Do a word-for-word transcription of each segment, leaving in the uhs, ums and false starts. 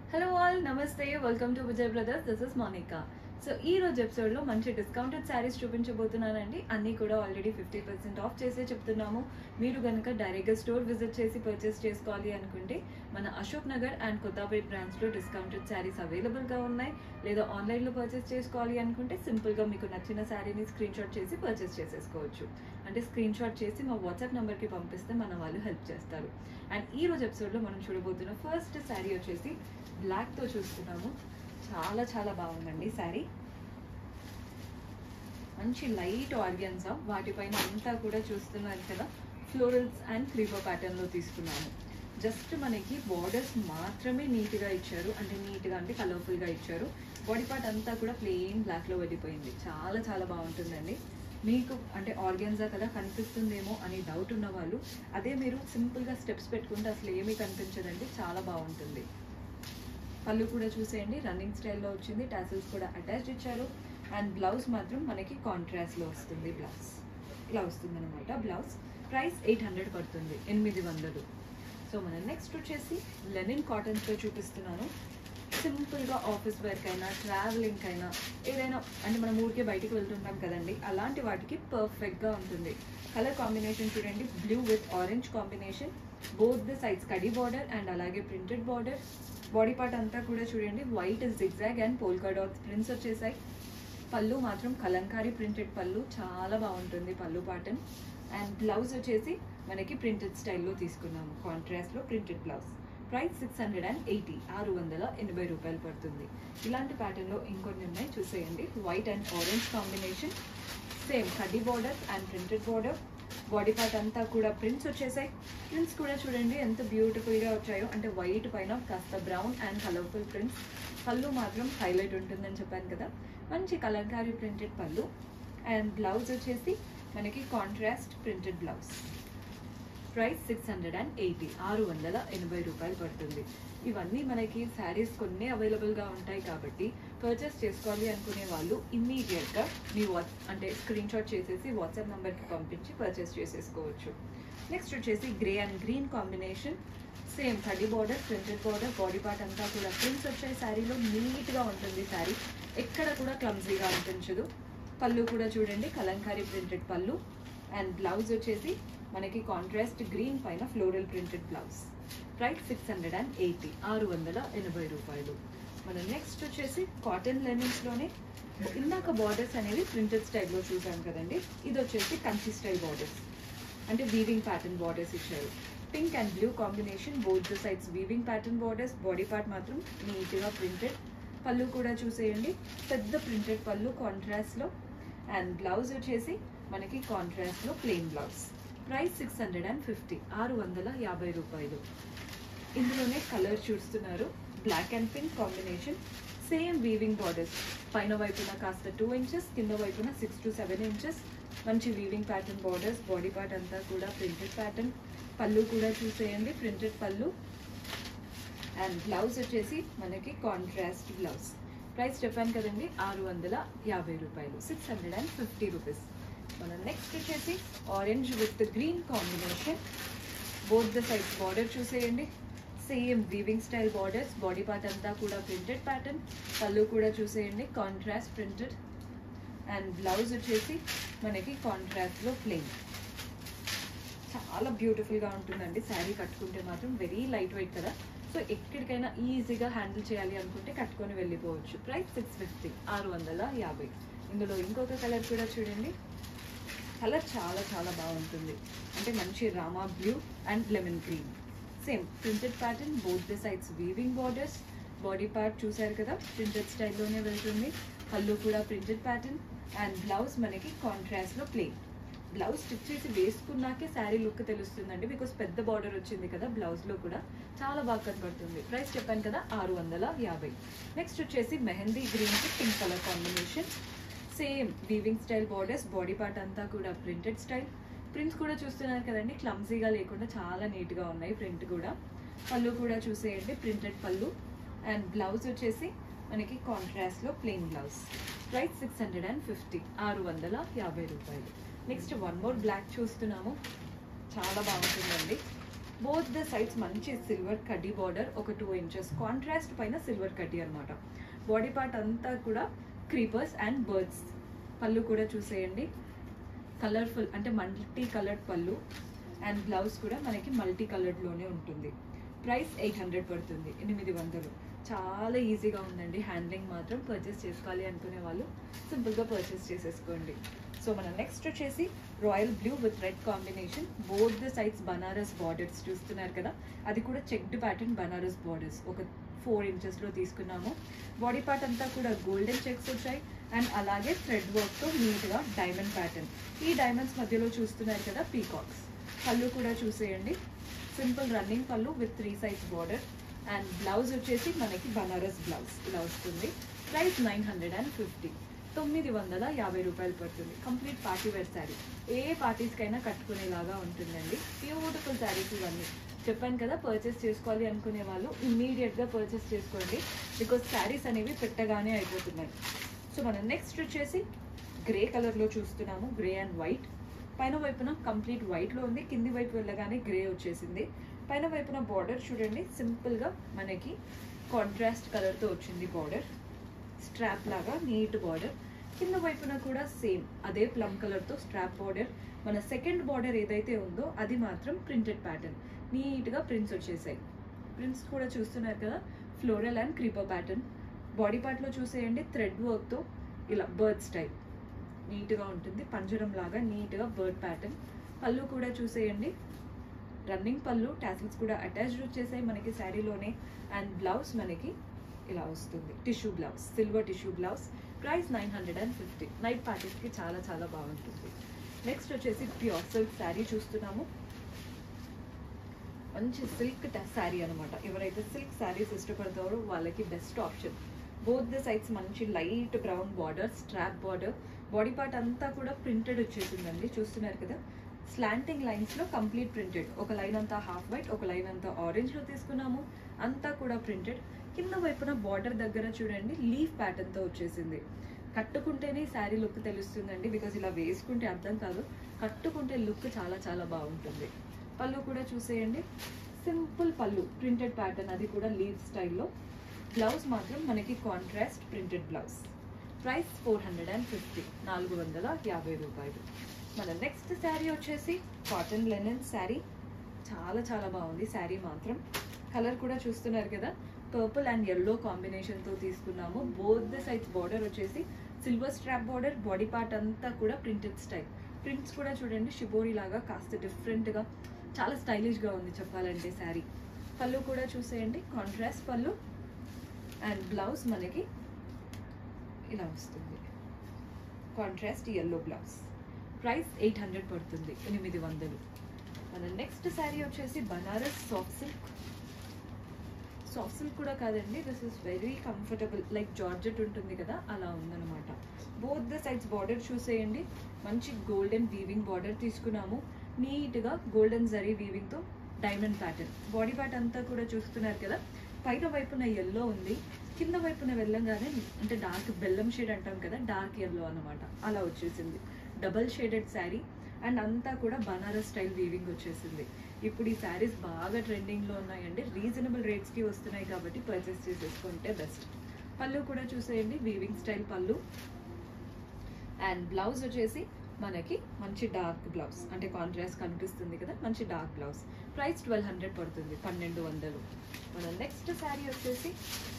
Hello all namaste welcome to Vijay Brothers this is Monika. So ఈ రోజు ఎపిసోడ్లో మంచి డిస్కౌంటెడ్ శారీస్ చూపించబోతున్నానండి. అన్నీ కూడా ఆల్రెడీ ఫిఫ్టీ పర్సెంట్ ఆఫ్ చేసే చెప్తున్నాము. మీరు కనుక డైరెక్ట్గా స్టోర్ విజిట్ చేసి పర్చేస్ చేసుకోవాలి అనుకుంటే మన అశోక్ నగర్ అండ్ కొత్తపేట్ బ్రాంచ్లో డిస్కౌంటెడ్ శారీస్ అవైలబుల్గా ఉన్నాయి. లేదా ఆన్లైన్లో పర్చేస్ చేసుకోవాలి అనుకుంటే సింపుల్గా మీకు నచ్చిన శారీని స్క్రీన్ షాట్ చేసి పర్చేస్ చేసేసుకోవచ్చు. అంటే స్క్రీన్ షాట్ చేసి మా వాట్సాప్ నెంబర్కి పంపిస్తే మన వాళ్ళు హెల్ప్ చేస్తారు. అండ్ ఈ రోజు ఎపిసోడ్లో మనం చూడబోతున్న ఫస్ట్ శారీ వచ్చేసి బ్లాక్తో చూస్తున్నాము. చాలా చాలా బాగుందండి శారీ. మంచి లైట్ ఆర్గన్సా, వాటిపైన అంతా కూడా చూస్తున్నారు కదా ఫ్లోరల్స్ అండ్ క్రీపర్ ప్యాటర్న్లో తీసుకున్నాము. జస్ట్ మనకి బార్డర్స్ మాత్రమే నీట్గా ఇచ్చారు, అంటే నీట్గా అంటే కలర్ఫుల్గా ఇచ్చారు. బాడీ పార్ట్ అంతా కూడా ప్లెయిన్ బ్లాక్లో వెళ్ళిపోయింది. చాలా చాలా బాగుంటుందండి. మీకు అంటే ఆర్గన్జా కదా కనిపిస్తుందేమో అని డౌట్ ఉన్న వాళ్ళు అదే మీరు సింపుల్గా స్టెప్స్ పెట్టుకుంటే అసలు ఏమీ కనిపించదండి, చాలా బాగుంటుంది. పళ్ళు కూడా చూసేయండి, రన్నింగ్ స్టైల్లో వచ్చింది. టాసిల్స్ కూడా అటాచ్డ్ ఇచ్చారు. అండ్ బ్లౌజ్ మాత్రం మనకి కాంట్రాస్ట్లో వస్తుంది. బ్లౌజ్ ఇలా వస్తుంది అనమాట. బ్లౌజ్ ప్రైస్ ఎయిట్ హండ్రెడ్ పడుతుంది, ఎనిమిది వందలు. సో మనం నెక్స్ట్ వచ్చేసి లెనిన్ కాటన్స్తో చూపిస్తున్నాను. సింపుల్గా ఆఫీస్ వర్క్ అయినా ట్రావెలింగ్ అయినా ఏదైనా అంటే మనం ఊరికే బయటికి వెళ్తుంటాం కదండి, అలాంటి వాటికి పర్ఫెక్ట్గా ఉంటుంది. కలర్ కాంబినేషన్ చూడండి, blue with orange combination. Both the sides కడీ బార్డర్ అండ్ అలాగే ప్రింటెడ్ బార్డర్. బాడీ పార్ట్ అంతా కూడా చూడండి white zigzag and polka dots prints వచ్చేసాయి. పళ్ళు మాత్రం కలంకారీ ప్రింటెడ్ పళ్ళు, చాలా బాగుంటుంది పళ్ళు ప్యాటర్న్. అండ్ బ్లౌజ్ వచ్చేసి మనకి ప్రింటెడ్ స్టైల్లో తీసుకున్నాము, కాంట్రాస్ట్లో printed blouse. Price six hundred and eighty ఆరు వందల ఎనభై రూపాయలు పడుతుంది. ఇలాంటి ప్యాటర్న్లో ఇంకొన్ని ఉన్నాయి చూసేయండి. White and orange combination, same కడ్డీ border and printed border. Body part అంతా కూడా ప్రింట్స్ వచ్చేసాయి. ప్రింట్స్ కూడా చూడండి ఎంత బ్యూటిఫుల్గా వచ్చాయో, అంటే వైట్ పైన కాస్త బ్రౌన్ అండ్ కలర్ఫుల్ ప్రింట్స్. పళ్ళు మాత్రం హైలైట్ ఉంటుందని చెప్పాను కదా, మంచి కలంకారీ ప్రింటెడ్ పళ్ళు. అండ్ బ్లౌజ్ వచ్చేసి మనకి contrast printed blouse. Price six hundred and eighty ఆరు వందల ఎనభై రూపాయలు పడుతుంది. ఇవన్నీ మనకి శారీస్ కొన్ని అవైలబుల్గా ఉంటాయి కాబట్టి పర్చేస్ చేసుకోవాలి అనుకునే వాళ్ళు ఇమ్మీడియట్గా మీ వాట్స్ అంటే స్క్రీన్ షాట్ చేసేసి వాట్సాప్ నెంబర్కి పంపించి పర్చేస్ చేసేసుకోవచ్చు. నెక్స్ట్ వచ్చేసి grey and green combination. Same కడ్డీ border printed border. Body part అంతా కూడా ప్రింట్స్ వచ్చాయి. శారీలో నీట్గా ఉంటుంది శారీ, ఎక్కడ కూడా క్లమ్జీగా అనిపించదు. పళ్ళు కూడా చూడండి కలంకారీ ప్రింటెడ్ పళ్ళు. అండ్ బ్లౌజ్ వచ్చేసి మనకి కాంట్రాస్ట్ గ్రీన్ పైన floral printed blouse. Price six hundred and eighty ఆరు వందల ఎనభై రూపాయలు. మనం నెక్స్ట్ వచ్చేసి కాటన్ లెనిన్స్లోనే ఇందాక బార్డర్స్ అనేవి ప్రింటెడ్ స్టైల్లో చూసాం కదండి, ఇది వచ్చేసి కంచి స్టైల్ బార్డర్స్, అంటే వీవింగ్ ప్యాటర్న్ బార్డర్స్ ఇచ్చారు. Pink and blue combination, both the sides weaving pattern borders. Body part మాత్రం నీట్గా ప్రింటెడ్. పళ్ళు కూడా చూసేయండి, పెద్ద ప్రింటెడ్ పళ్ళు కాంట్రాస్ట్లో. అండ్ బ్లౌజ్ వచ్చేసి మనకి కాంట్రాస్ట్లో plain blouse. Price six hundred and fifty ఆరు వందల యాభై రూపాయలు. ఇందులోనే కలర్ చూస్తున్నారు, black and pink combination. Same weaving borders, పైన వైపున కాస్త టూ ఇంచెస్ కింద వైపున సిక్స్ టు సెవెన్ ఇంచెస్. మంచి weaving pattern borders. Body part అంతా కూడా ప్రింటెడ్ ప్యాటర్న్. పళ్ళు కూడా చూసేయండి ప్రింటెడ్ పళ్ళు. అండ్ బ్లౌజ్ వచ్చేసి మనకి కాంట్రాస్ట్ బ్లౌజ్. ప్రైస్ చెప్పాను కదండి ఆరు వందల యాభై రూపాయలు, six hundred and fifty rupees. మనం నెక్స్ట్ వచ్చేసి orange with green combination. Both the sides border చూసేయండి, same weaving style borders. Body part అంతా కూడా ప్రింటెడ్ ప్యాటర్న్. పళ్ళు కూడా చూసేయండి కాంట్రాస్ట్ ప్రింటెడ్. అండ్ బ్లౌజ్ వచ్చేసి మనకి కాంట్రాస్ట్లో ప్లెయిన్. చాలా బ్యూటిఫుల్గా ఉంటుందండి శారీ, కట్టుకుంటే మాత్రం వెరీ లైట్ వెయిట్ కదా. సో ఎక్కడికైనా ఈజీగా హ్యాండిల్ చేయాలి అనుకుంటే కట్టుకొని వెళ్ళిపోవచ్చు. ప్రైస్ సిక్స్ ఫిఫ్టీ ఆరు వందల యాభై. ఇందులో ఇంకొక కలర్ కూడా చూడండి, కలర్ చాలా చాలా బాగుంటుంది, అంటే మంచి rama blue and lemon green. Same printed pattern, both the sides weaving borders. Body part చూసారు కదా ప్రింటెడ్ స్టైల్లోనే వెళ్తుంది. పళ్ళు కూడా ప్రింటెడ్ ప్యాటర్న్. అండ్ బ్లౌజ్ మనకి కాంట్రాస్ట్లో ప్లెయిన్. బ్లౌజ్ స్టిచ్ చేసి వేసుకున్నాకే శారీ లుక్ తెలుస్తుందండి, బికాస్ పెద్ద బార్డర్ వచ్చింది కదా బ్లౌజ్లో కూడా చాలా బాగా కనబడుతుంది. ప్రైస్ చెప్పాను కదా ఆరు వందల యాభై. నెక్స్ట్ వచ్చేసి మెహందీ గ్రీన్కి pink colour combination. Same weaving style borders. Body part అంతా కూడా ప్రింటెడ్ స్టైల్. ప్రింట్స్ కూడా చూస్తున్నారు కదండి, క్లమ్జీగా లేకుండా చాలా నీట్గా ఉన్నాయి ప్రింట్ కూడా. పళ్ళు కూడా చూసేయండి ప్రింటెడ్ పళ్ళు. అండ్ బ్లౌజ్ వచ్చేసి మనకి కాంట్రాస్ట్లో plain blouse. Price six hundred and fifty ఆరు వందల యాభై రూపాయలు. నెక్స్ట్ వన్ మోర్ బ్లాక్ చూస్తున్నాము, చాలా బాగుంటుందండి. బోత్ ద సైడ్స్ మంచి సిల్వర్ కడ్డీ బార్డర్, ఒక టూ ఇంచెస్ కాంట్రాస్ట్ పైన సిల్వర్ కడ్డీ అనమాట. బాడీ పార్ట్ అంతా కూడా క్రీపర్స్ అండ్ బర్డ్స్. పళ్ళు కూడా చూసేయండి, కలర్ఫుల్ అంటే మల్టీ కలర్డ్ పళ్ళు. అండ్ బ్లౌజ్ కూడా మనకి మల్టీ కలర్డ్లోనే ఉంటుంది. ప్రైస్ ఎయిట్ హండ్రెడ్ పడుతుంది, ఎనిమిది వందలు. చాలా ఈజీగా ఉందండి హ్యాండ్లింగ్ మాత్రం. పర్చేస్ చేసుకోవాలి అనుకునే వాళ్ళు సింపుల్గా పర్చేస్ చేసేసుకోండి. సో మన నెక్స్ట్ వచ్చేసి royal blue with red combination. Both the sides Banaras borders చూస్తున్నారు కదా, అది కూడా చెక్డ్ ప్యాటర్న్ బనారస్ బార్డర్స్ ఒక ఫోర్ ఇంచెస్లో తీసుకున్నాము. బాడీ పార్ట్ అంతా కూడా గోల్డెన్ చెక్స్ వచ్చాయి అండ్ అలాగే థ్రెడ్ వర్క్తో నీట్గా డైమండ్ ప్యాటర్న్. ఈ డైమండ్స్ మధ్యలో చూస్తున్నారు కదా పీకాక్స్. పళ్ళు కూడా చూసేయండి, సింపుల్ రన్నింగ్ పళ్ళు with three sides border. And blouse వచ్చేసి మనకి బనారస్ బ్లౌజ్ ఇలా వస్తుంది. Price nine hundred and fifty తొమ్మిది వందల యాభై రూపాయలు పడుతుంది. కంప్లీట్ పార్టీ వేర్ శారీ, ఏ పార్టీస్కైనా కట్టుకునేలాగా ఉంటుందండి. బ్యూటిఫుల్ శారీస్ ఇవన్నీ. చెప్పాను కదా, పర్చేస్ చేసుకోవాలి అనుకునే వాళ్ళు ఇమ్మీడియట్గా పర్చేస్ చేసుకోండి, బికాజ్ శారీస్ అనేవి పెట్టగానే అయిపోతున్నాయి. సో మనం నెక్స్ట్ వచ్చేసి గ్రే కలర్లో చూస్తున్నాము, గ్రే అండ్ వైట్. పైన వైపున కంప్లీట్ వైట్లో ఉంది, కింది వైపు వెళ్ళగానే గ్రే వచ్చేసింది. పైన వైపున బార్డర్ చూడండి, సింపుల్గా మనకి కాంట్రాస్ట్ కలర్తో వచ్చింది బార్డర్, స్ట్రాప్ లాగా నీట్ బార్డర్. కింద వైపున కూడా సేమ్ అదే ప్లమ్ కలర్తో స్ట్రాప్ బార్డర్. మన సెకండ్ బార్డర్ ఏదైతే ఉందో అది మాత్రం ప్రింటెడ్ ప్యాటర్న్, నీట్గా ప్రింట్స్ వచ్చేసాయి. ప్రింట్స్ కూడా చూస్తున్నారు కదా, floral and creeper pattern. Body పార్ట్లో చూసేయండి, థ్రెడ్ వర్క్తో ఇలా బర్డ్ స్టైల్ నీట్గా ఉంటుంది, పంజరం లాగా నీట్గా బర్డ్ ప్యాటర్న్. పళ్ళు కూడా చూసేయండి, రన్నింగ్ పళ్ళు, టాసిల్స్ కూడా అటాచ్డ్ వచ్చేసాయి మనకి శారీలోనే. అండ్ బ్లౌజ్ మనకి ఇలా వస్తుంది, tissue blouse, silver tissue blouse. Price nine hundred and fifty night పార్టీస్కి చాలా చాలా బాగుంటుంది. నెక్స్ట్ వచ్చేసి ప్యూర్ సిల్క్ శారీ చూస్తున్నాము. మంచి సిల్క్ శారీ అనమాట. ఎవరైతే సిల్క్ శారీస్ ఇష్టపడతారో వాళ్ళకి best option. Both the sides మంచి light brown border, strap border. Body part అంతా కూడా ప్రింటెడ్ వచ్చేసిందండి, చూస్తున్నారు కదా. స్లాంటింగ్ లైన్స్లో కంప్లీట్ ప్రింటెడ్. ఒక లైన్ అంతా హాఫ్ వైట్, ఒక లైన్ అంతా ఆరెంజ్లో తీసుకున్నాము, అంతా కూడా ప్రింటెడ్. కింద వైపున బార్డర్ దగ్గర చూడండి లీఫ్ ప్యాటర్న్తో వచ్చేసింది. కట్టుకుంటేనే శారీ లుక్ తెలుస్తుందండి, బికాజ్ ఇలా వేసుకుంటే అర్థం కాదు, కట్టుకుంటే లుక్ చాలా చాలా బాగుంటుంది. పళ్ళు కూడా చూసేయండి, సింపుల్ పళ్ళు, ప్రింటెడ్ ప్యాటర్న్, అది కూడా లీఫ్ స్టైల్లో. బ్లౌజ్ మాత్రం మనకి contrast printed blouse. Price four hundred and fifty నాలుగు వందల యాభై రూపాయలు. మన నెక్స్ట్ శారీ వచ్చేసి కాటన్ లెనిన్ శారీ. చాలా చాలా బాగుంది శారీ మాత్రం. కలర్ కూడా చూస్తున్నారు కదా, పర్పుల్ అండ్ ఎల్లో కాంబినేషన్తో తీసుకున్నాము. బోత్ ద సైడ్స్ బార్డర్ వచ్చేసి silver strap border. Body part అంతా కూడా ప్రింటెడ్ స్టైల్. ప్రింట్స్ కూడా చూడండి షిబోరి లాగా కాస్త డిఫరెంట్గా, చాలా స్టైలిష్గా ఉంది చెప్పాలంటే శారీ. పళ్ళు కూడా చూసేయండి, కాంట్రాస్ట్ పళ్ళు. అండ్ బ్లౌజ్ మనకి ఇలా వస్తుంది, contrast yellow blouse. Price eight hundred పడుతుంది, ఎనిమిది వందలు. మన నెక్స్ట్ శారీ వచ్చేసి Banaras soft silk. Soft silk కూడా కాదండి, this is very comfortable, like georgette ఉంటుంది కదా అలా ఉందన్నమాట. బోత్ ద సైడ్స్ బార్డర్ చూసేయండి, మంచి గోల్డెన్ వీవింగ్ బార్డర్ తీసుకున్నాము. నీట్గా గోల్డెన్ జరీ వీవింగ్తో డైమండ్ ప్యాటర్న్. బాడీ పార్ట్ అంతా కూడా చూస్తున్నారు కదా, పైన వైపున ఎల్లో ఉంది, కింద వైపున వెళ్ళంగానే అంటే డార్క్ బెల్లం షేడ్ అంటాం కదా, డార్క్ ఎల్లో అనమాట, అలా వచ్చేసింది. డబల్ షేడెడ్ శారీ అండ్ అంతా కూడా బనారస్ స్టైల్ వీవింగ్ వచ్చేసింది. ఇప్పుడు ఈ శారీస్ బాగా ట్రెండింగ్లో ఉన్నాయండి, రీజనబుల్ రేట్స్కి వస్తున్నాయి కాబట్టి పర్చేస్ చేసేసుకుంటే బెస్ట్. పళ్ళు కూడా చూసేయండి, వీవింగ్ స్టైల్ పళ్ళు. అండ్ బ్లౌజ్ వచ్చేసి మనకి మంచి డార్క్ బ్లౌజ్, అంటే కాంట్రాస్ట్ కనిపిస్తుంది కదా, మంచి dark blouse. Price twelve hundred పడుతుంది, పన్నెండు వందలు. మన నెక్స్ట్ శారీ వచ్చేసి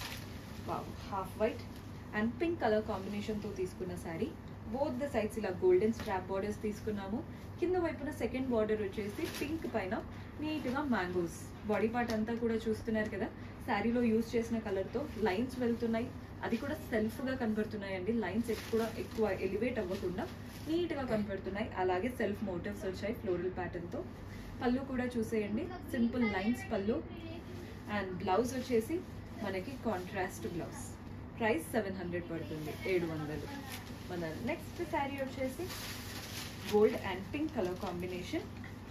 half white and pink colour కాంబినేషన్తో తీసుకున్న శారీ. బోత్ ద సైడ్స్ ఇలా గోల్డెన్ స్ట్రాప్ బార్డర్స్ తీసుకున్నాము. కింద వైపున సెకండ్ బార్డర్ వచ్చేసి పింక్ పైన నీట్గా మ్యాంగోస్. బాడీ పార్ట్ అంతా కూడా చూస్తున్నారు కదా, శారీలో యూజ్ చేసిన కలర్తో లైన్స్ వెళ్తున్నాయి, అది కూడా సెల్ఫ్గా కనపడుతున్నాయండి. లైన్స్ ఎక్కువ ఎక్కువ ఎలివేట్ అవ్వకుండా నీట్గా కనపడుతున్నాయి. అలాగే సెల్ఫ్ మోటివ్స్ వచ్చాయి ఫ్లోరల్ ప్యాటర్న్తో. పళ్ళు కూడా చూసేయండి, సింపుల్ లైన్స్ పళ్ళు. అండ్ బ్లౌజ్ వచ్చేసి మనకి contrast blouse. Price seven hundred పడుతుంది, ఏడు వందలు. మన నెక్స్ట్ శారీ వచ్చేసి gold and pink colour combination.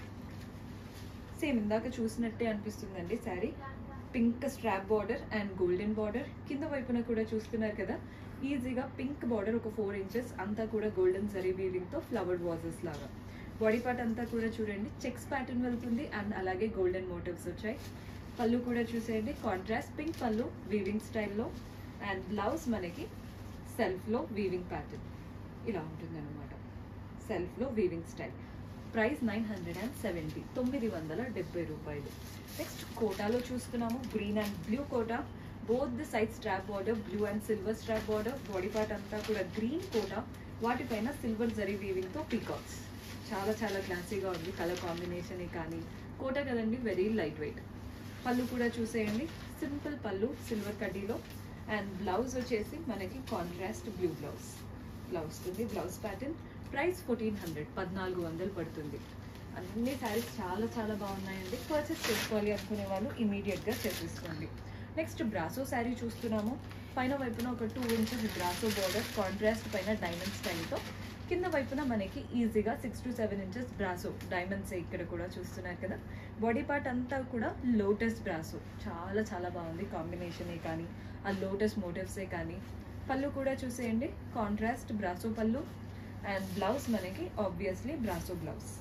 Same ఇందాక చూసినట్టే అనిపిస్తుందండి sari. Pink strap border and golden border. కింద వైపున కూడా చూస్తున్నారు కదా, ఈజీగా పింక్ బార్డర్ ఒక ఫోర్ ఇంచెస్ అంతా కూడా గోల్డెన్ జరీ వీవింగ్తో ఫ్లవర్డ్ వాజెస్ లాగా. బాడీ పార్ట్ అంతా కూడా చూడండి చెక్స్ ప్యాటర్న్ వెళ్తుంది అండ్ అలాగే గోల్డెన్ మోటివ్స్ వచ్చాయి. పళ్ళు కూడా చూసేయండి కాంట్రాస్ట్ పింక్ పళ్ళు వీవింగ్ స్టైల్లో అండ్ బ్లౌజ్ మనకి సెల్ఫ్లో వీవింగ్ ప్యాటర్న్ ఇలా ఉంటుంది అనమాట. సెల్ఫ్లో weaving style. Price nine hundred and seventy తొమ్మిది వందల డెబ్బై రూపాయలు. నెక్స్ట్ కోటాలో చూస్తున్నాము green and blue Kota. Both the side strap border blue and silver strap border. Body part అంతా కూడా గ్రీన్ కోటా, వాటిపైన సిల్వర్ జరీ వీవింగ్తో పీకాక్స్. చాలా చాలా క్లాసీగా ఉంది కలర్ కాంబినేషన్ కానీ. కోటా కదండి, వెరీ లైట్ వెయిట్. పళ్ళు కూడా చూసేయండి సింపుల్ పళ్ళు సిల్వర్ కడ్డీలో అండ్ బ్లౌజ్ వచ్చేసి మనకి కాంట్రాస్ట్ బ్లూ బ్లౌజ్ ఇలా వస్తుంది. Blouse pattern. Price fourteen hundred పద్నాలుగు వందలు పడుతుంది. అన్ని శారీస్ చాలా చాలా బాగున్నాయండి. పర్చేస్ చేసుకోవాలి అనుకునే వాళ్ళు ఇమీడియట్గా చేసేసుకోండి. నెక్స్ట్ బ్రాసో శారీ చూస్తున్నాము. పైన వైపున ఒక two inches brasso border contrast పైన డైమండ్ స్టైల్తో, కింద వైపున మనకి ఈజీగా six to seven inches brasso diamonds ఇక్కడ కూడా చూస్తున్నారు కదా. బాడీ పార్ట్ అంతా కూడా లోటస్ బ్రాసో. చాలా చాలా బాగుంది కాంబినేషనే కానీ ఆ లోటస్ మోటివ్సే కానీ. పళ్ళు కూడా చూసేయండి కాంట్రాస్ట్ బ్రాసో పళ్ళు అండ్ బ్లౌజ్ మనకి obviously brasso blouse.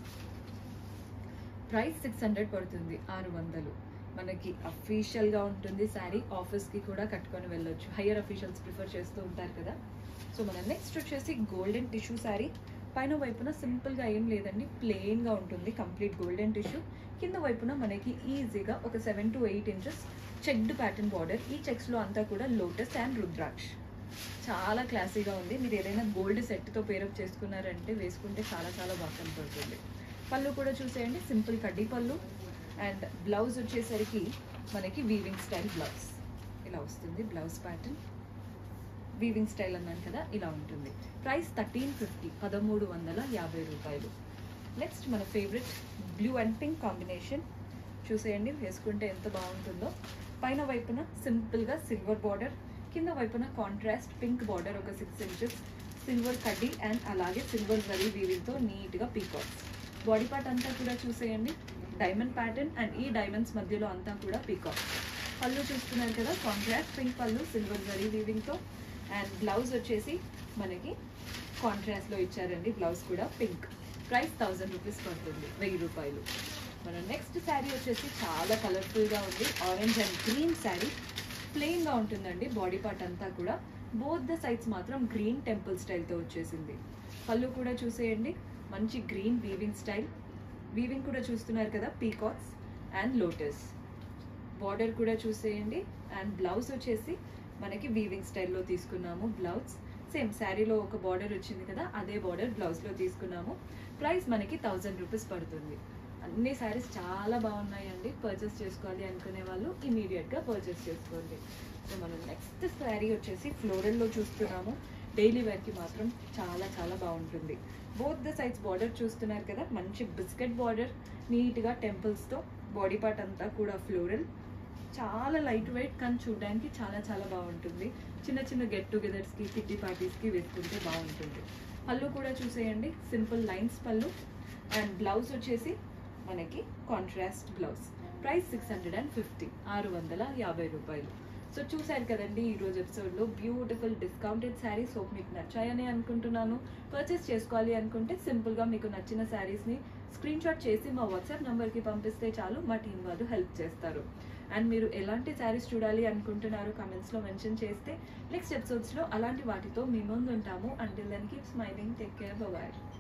Price six hundred పడుతుంది, ఆరు వందలు. మనకి అఫీషియల్గా ఉంటుంది శారీ. ఆఫీస్కి కూడా కట్టుకొని వెళ్ళొచ్చు. హయ్యర్ అఫీషియల్స్ ప్రిఫర్ చేస్తూ ఉంటారు కదా. సో మన నెక్స్ట్ వచ్చేసి గోల్డెన్ టిష్యూ శారీ. పైన వైపున సింపుల్గా ఏం లేదండి, ప్లెయిన్గా ఉంటుంది కంప్లీట్ గోల్డెన్ టిష్యూ. కింద వైపున మనకి ఈజీగా ఒక seven to eight inches checked pattern border. ఈ చెక్స్లో అంతా కూడా లోటస్ అండ్ రుద్రాక్ష. చాలా క్లాసీగా ఉంది. మీరు ఏదైనా గోల్డ్ సెట్తో పేరప్ చేసుకున్నారంటే వేసుకుంటే చాలా చాలా బాగా కనపడుతుంది. పళ్ళు కూడా చూసేయండి సింపుల్ కడ్డీ పళ్ళు అండ్ బ్లౌజ్ వచ్చేసరికి మనకి వీవింగ్ స్టైల్ బ్లౌజ్ ఇలా వస్తుంది. బ్లౌజ్ ప్యాటర్న్ వీవింగ్ స్టైల్ అన్నాను కదా, ఇలా ఉంటుంది. ప్రైస్ థర్టీన్ ఫిఫ్టీ పదమూడు వందల యాభై రూపాయలు. నెక్స్ట్ మన favourite blue and pink combination చూసేయండి, వేసుకుంటే ఎంత బాగుంటుందో. పైన వైపున సింపుల్గా సిల్వర్ బార్డర్, కింద వైపున కాంట్రాస్ట్ పింక్ బార్డర్ ఒక సిక్స్ ఇంచెస్ సిల్వర్ కడ్డీ అండ్ అలాగే సిల్వర్ జరీ వీవింగ్తో నీట్గా పీకాక్స్. బాడీ పార్ట్ అంతా కూడా చూసేయండి డైమండ్ ప్యాటర్న్ అండ్ ఈ డైమండ్స్ మధ్యలో అంతా కూడా పీకాక్స్. పళ్ళు చూస్తున్నారు కదా కాంట్రాస్ట్ పింక్ పళ్ళు సిల్వర్ జరీ వీవింగ్తో అండ్ బ్లౌజ్ వచ్చేసి మనకి కాంట్రాస్ట్లో ఇచ్చారండి. బ్లౌజ్ కూడా పింక్. ప్రైస్ థౌజండ్ రూపీస్ పడుతుంది, వెయ్యి రూపాయలు. మన నెక్స్ట్ శారీ వచ్చేసి చాలా కలర్ఫుల్గా ఉంది. Orange and green sari. ప్లెయిన్గా ఉంటుందండి బాడీ పార్ట్ అంతా కూడా. బోత్ ద సైడ్స్ మాత్రం గ్రీన్ టెంపుల్ స్టైల్తో వచ్చేసింది. పళ్ళు కూడా చూసేయండి మంచి గ్రీన్ వీవింగ్ స్టైల్. వీవింగ్ కూడా చూస్తున్నారు కదా పీకాక్స్ అండ్ లోటస్. బార్డర్ కూడా చూసేయండి అండ్ బ్లౌజ్ వచ్చేసి మనకి వీవింగ్ స్టైల్లో తీసుకున్నాము. బ్లౌజ్ సేమ్ శారీలో ఒక బార్డర్ వచ్చింది కదా, అదే బార్డర్ బ్లౌజ్లో తీసుకున్నాము. ప్రైస్ మనకి థౌజండ్ రూపీస్ పడుతుంది. అన్ని శారీస్ చాలా బాగున్నాయండి. పర్చేస్ చేసుకోవాలి అనుకునే వాళ్ళు ఇమీడియట్గా పర్చేస్ చేసుకోండి. సో మనం నెక్స్ట్ శారీ వచ్చేసి ఫ్లోరల్లో చూస్తున్నాము. డైలీ వేర్కి మాత్రం చాలా చాలా బాగుంటుంది. బోత్ ద సైడ్స్ బార్డర్ చూస్తున్నారు కదా, మంచి బిస్కెట్ బార్డర్ నీట్గా టెంపుల్స్తో. బాడీ పార్ట్ అంతా కూడా ఫ్లోరల్. చాలా లైట్ వెయిట్ కానీ చూడడానికి చాలా చాలా బాగుంటుంది. చిన్న చిన్న గెట్ టుగెదర్స్కి కిట్టి పార్టీస్కి వేసుకుంటే బాగుంటుంది. పళ్ళు కూడా చూసేయండి సింపుల్ లైన్స్ పళ్ళు అండ్ బ్లౌజ్ వచ్చేసి మనకి contrast blouse. Price six hundred and fifty ఆరు వందల యాభై రూపాయలు. సో చూసారు కదండి ఈరోజు ఎపిసోడ్లో బ్యూటిఫుల్ డిస్కౌంటెడ్ శారీస్. హోప్ మీకు నచ్చాయని అనుకుంటున్నాను. పర్చేస్ చేసుకోవాలి అనుకుంటే సింపుల్గా మీకు నచ్చిన శారీస్ని స్క్రీన్ షాట్ చేసి మా వాట్సాప్ నెంబర్కి పంపిస్తే చాలు, మా టీం వాళ్ళు హెల్ప్ చేస్తారు. అండ్ మీరు ఎలాంటి శారీస్ చూడాలి అనుకుంటున్నారో కమెంట్స్లో మెన్షన్ చేస్తే నెక్స్ట్ ఎపిసోడ్స్లో అలాంటి వాటితో మీ ముందు ఉంటాము. Until then keep smiling, take care, bye.